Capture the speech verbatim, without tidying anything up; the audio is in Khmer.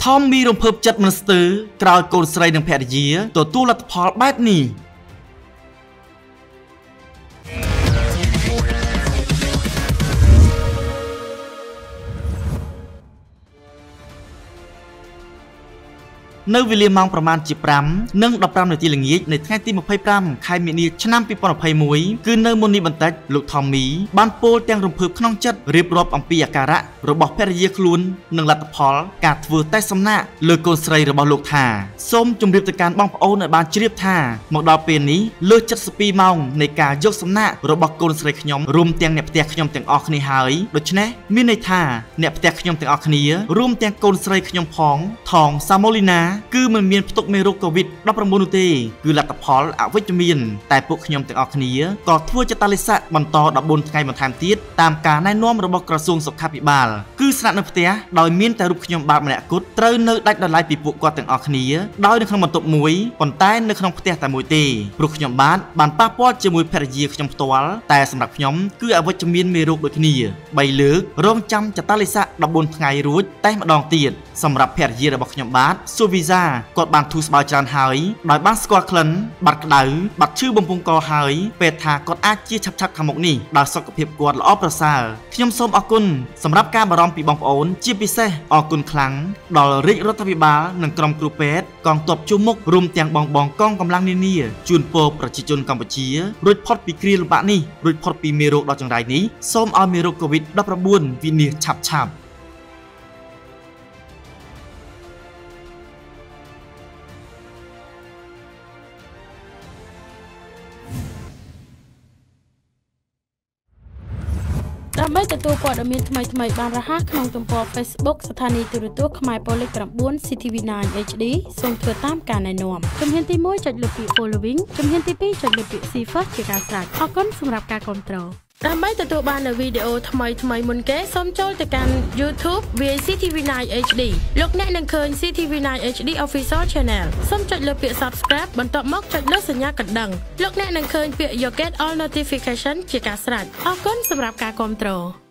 ថមមីរំភើបចិត្តមិនស្ទើរក្រោយកូនស្រីនិងភរិយាទទួលលទ្ធផលបែបនេះនៅវេលាម៉ោងប្រមាណជាប្រាំនិងដប់ប្រាំនាទីល្ងាចនៃថ្ងៃទីម្ភៃប្រាំខែមីនាឆ្នាំពីរពាន់ម្ភៃមួយគឺនៅមុននេះបន្តិចលោកថមមីបានពោលទាំងរំភើបក្នុងចិត្តរៀបរាប់អំពីអាការៈរបស់ភរិយាខ្លួននិងលទ្ធផលការធ្វើតេស្តសំណាក់លើកូនស្រីរបស់លោកថាសូមជម្រាបទៅកាន់បងប្អូនឲ្យបានជ្រាបថាមកដល់ពេលនេះលើស เจ็ดสิบពីរ ម៉ោងនៃការយកសំណាក់របស់កូនស្រីខ្ញុំរួមទាំងអ្នកផ្ទះខ្ញុំទាំងអស់គ្នាហើយដូច្នេះមានន័យថាអ្នកផ្ទះខ្ញុំទាំងអស់គ្នារួមទាំងកូនស្រីខ្ញុំផងថងសាម៉ូលីណាគឺមិនមានផ្ទុកមេរោគ COVID ដប់ប្រាំបួន នោះទេគឺលទ្ធផលអវិជ្ជមានតែពួកខ្ញុំទាំងអស់គ្នាក៏ធ្វើចតាលិស័កបន្តដប់បួនថ្ងៃបន្ថែមទៀតតាមការណែនាំរបស់ក្រសួងសុខាភិបាលគឺស្នាក់នៅផ្ទះដោយមានតែរូបខ្ញុំបាទម្នាក់គត់ត្រូវនៅដាច់ដោយឡែកពីពួកគាត់ទាំងអស់គ្នាដោយនៅក្នុងបន្ទប់មួយប៉ុន្តែនៅក្នុងផ្ទះតែមួយទេព្រោះខ្ញុំបាទបានប៉ះពាល់ជាមួយភរិយាខ្ញុំផ្ទាល់តែសម្រាប់ខ្ញុំគឺអវិជ្ជមានមេរោគដូចគ្នាបីលើករងចាំចតាលិស័កដប់បួនថ្ងៃរួចតែម្ដងទៀតសម្រាប់ភរិយារបស់ខ្ញុំបាទ Sous Visa គាត់បានធូរស្បើយច្រើនហើយដោយបានស្គាល់ក្លិនបាត់ក្តៅបាត់ឈឺបំពង់កហើយពេលថាគាត់អាចជាឆាប់ឆាប់ខាងមុខនេះដោយសុខភាពគាត់ល្អប្រសើរខ្ញុំសូមអរគុណសម្រាប់ការបារម្ភពីបងប្អូនជាពិសេសអរគុណខ្លាំងដល់រាជរដ្ឋាភិបាលនិងក្រុមគ្រូពេទ្យកងទ័ពជួរមុខរួមទាំងបងបងកងកម្លាំងនានាជូនពរប្រជាជនកម្ពុជារួចផុតពីគ្រាលំបាកនេះរួចផុតពីមេរោគដ៏ចង្រៃនេះសូមឲ្យមេរោគ COVID ដប់ប្រាំបួន វិនាសឆាប់ឆាប់ដើម្បីទទួលព័ត៌មានថ្មីៗបានរហ័សក្នុងទំព័រ Facebook ស្ថានីយទូរទស្សន៍ខ្មែរប៉ូលេខ nine ซี ที วี nine เอช ดี សូមធ្វើតាមការណែនាំជំហានទីមួយចុចលើពាក្យ Following ជំហានទីពីរចុចលើពាក្យ See First ជាការស្រេចអរគុណសម្រាប់ការគាំទ្រដើម្បីទទួលបាននូវវីដេអូថ្មីថ្មីមុនគេសូមចូលទៅកាន់ YouTube វាយ ซี ที วี nine เอช ดี លោកអ្នកនឹងឃើញ ซี ที วี nine เอช ดี Official Channel សូមចុចលើពាក្យ Subscribe បន្ទាប់មកចុចលើសញ្ញាកណ្ដឹងលោកអ្នកនឹងឃើញពាក្យ You Get All Notification ជាការស្រេចអរគុណសម្រាប់ការគាំទ្រ